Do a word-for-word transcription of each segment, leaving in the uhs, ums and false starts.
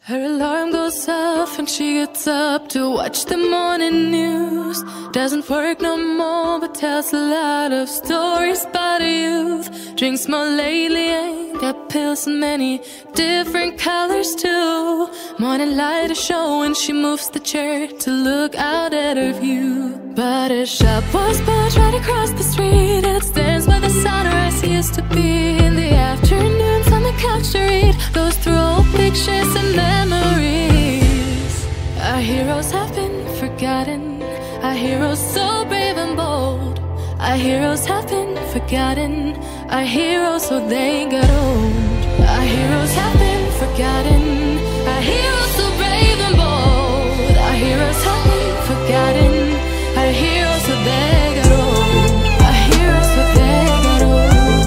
Her alarm goes off and she gets up to watch the morning news. Doesn't work no more but tells a lot of stories about her youth. Drinks more lately, ain't got pills in many different colors too. Morning light is showing, she moves the chair to look out at her view. But her shop was built right across the street, and it stands where the sunrise used to be. In the afternoons on the couch to read, goes through old pictures and memories. Our heroes have been forgotten, our heroes so brave and bold. Our heroes have been forgotten, our heroes so they got old. Our heroes have been forgotten, our heroes so brave and bold. Our heroes have been forgotten, our heroes so they got old. Our heroes so they got old.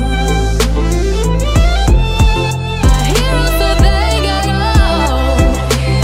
Our heroes so they got old.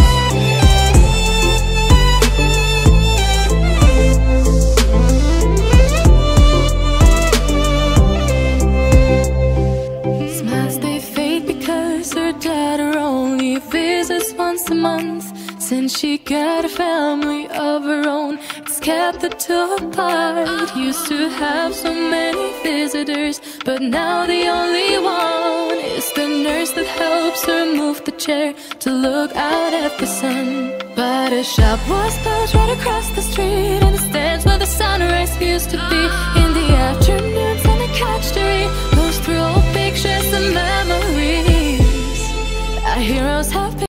Smiles they fade because her daughter only visits once a month. Since she got a family of her own, it's kept the two apart. Used to have so many visitors, but now the only one is the nurse that helps her move the chair to look out at the sun. But her shop was built right across the street, and it stands where the sunrise used to be. In the afternoons on the couch to read,